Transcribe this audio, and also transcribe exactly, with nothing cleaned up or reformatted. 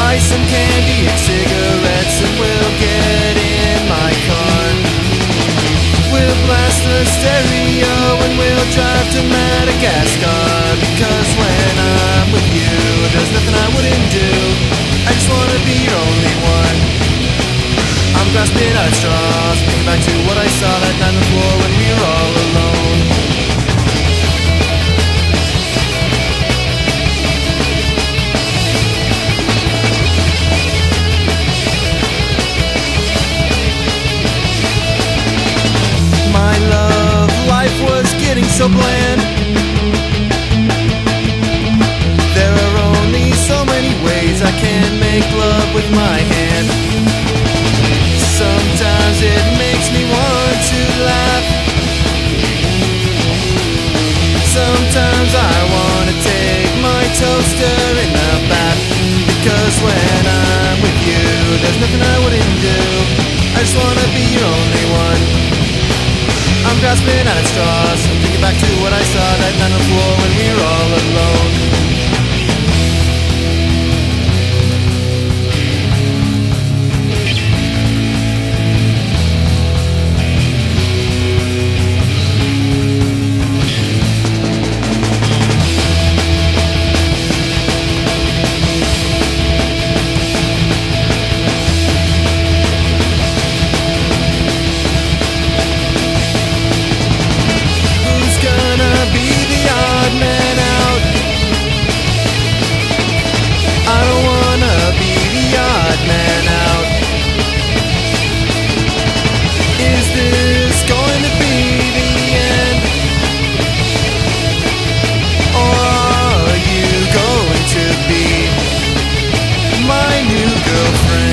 buy some candy and cigarettes, and we'll get in my car. We'll blast the stereo and we'll drive to Madagascar. Because when I'm with you, there's nothing I wouldn't do. I just wanna be your only one. I'm grasping at straws, thinking back to what I saw that night on the floor when we were all alone. My love life was getting so bland. There are only so many ways I can make love with my hand. Sometimes it makes me want to laugh. Sometimes I wanna take my toaster in the bath. Because when I'm with you, there's nothing I wouldn't do. I just wanna be your only one. I'm grasping at straws, I'm thinking back to what I saw that night on the floor when we were all alone. Girlfriend.